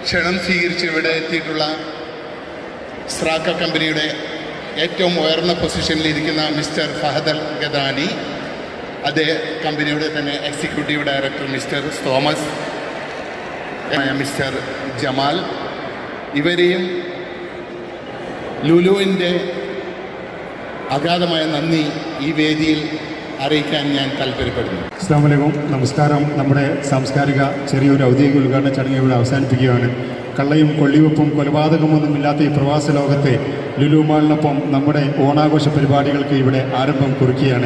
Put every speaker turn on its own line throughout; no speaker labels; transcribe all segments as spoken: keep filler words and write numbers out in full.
ക്ഷണം സ്വീകരിച്ച് ഇവിടെ എത്തിയിട്ടുള്ള സ്രാക്ക കമ്പനിയുടെ ഏറ്റവും ഉയർന്ന പൊസിഷനിലിരിക്കുന്ന മിസ്റ്റർ ഫഹദ് അൽ ഗദാനി, അതേ കമ്പനിയുടെ തന്നെ executive director mister Thomas, mister Jamal, ഇവരെയും ലുലുവിൻ്റെ അഗാധമായ നന്ദി ഈ വേദിയിൽ അറിയിക്കാൻ ഞാൻ താല്പര്യപ്പെടുന്നു.
അസ്സലാമു അലൈക്കും, നമസ്കാരം. നമ്മുടെ സാംസ്കാരിക ചെറിയൊരു ഔദ്യോഗിക ഉദ്ഘാടന ചടങ്ങ് ഇവിടെ അവസാനിപ്പിക്കുകയാണ്. കള്ളയും കൊള്ളിവെപ്പും കൊലപാതകമൊന്നുമില്ലാത്ത ഈ പ്രവാസ ലോകത്തെ ലുലു മാളിനൊപ്പം നമ്മുടെ ഓണാഘോഷ പരിപാടികൾക്ക് ഇവിടെ ആരംഭം കുറിക്കുകയാണ്.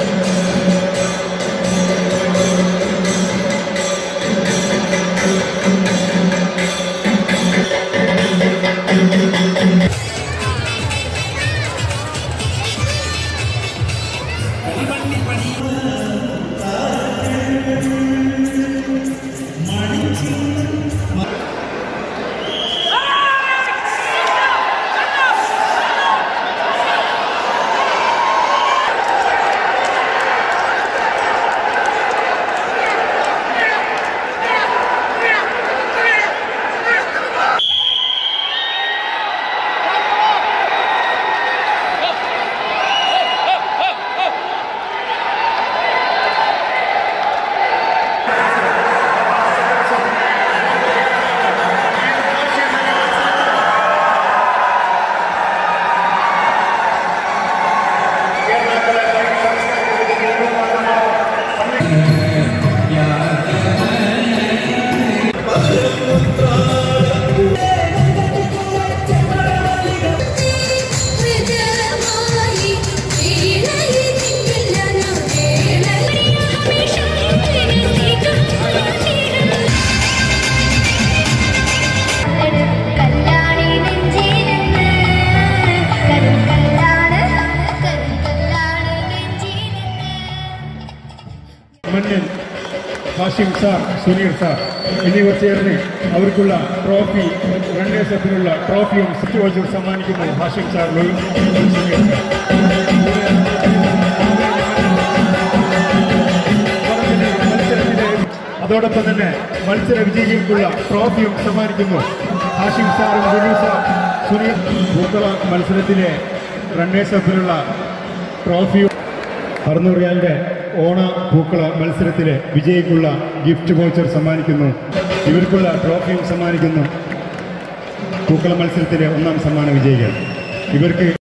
മന്നൻ, ഹാഷിം സാർ, സുനീർ സാർ എന്നിവർ ചേർന്ന് അവർക്കുള്ള ട്രോഫി, റണ്ണേഴ്സപ്പിനുള്ള ട്രോഫിയും സിറ്റ് വോച്ചർ സമ്മാനിക്കുന്നു. Hashim sir, Suneer sir. അതോടൊപ്പം തന്നെ മത്സര വിജയികൾക്കുള്ള ട്രോഫിയും സമ്മാനിക്കുന്നു. ഹാഷിം സാറും സുനീർ സാർ സുനീർ പൂക്കള മത്സരത്തിലെ റണ്ണേഴ്സപ്പിനുള്ള ട്രോഫിയും അറുന്നൂറ് റിയാലിന്റെ ഓണ പൂക്കള മത്സരത്തിലെ വിജയിക്കുള്ള ഗിഫ്റ്റ് വൗച്ചർ സമ്മാനിക്കുന്നു. ഇവർക്കുള്ള ട്രോഫിയും സമ്മാനിക്കുന്നു. പൂക്കള മത്സരത്തിലെ ഒന്നാം സമ്മാന വിജയികൾ ഇവർക്ക്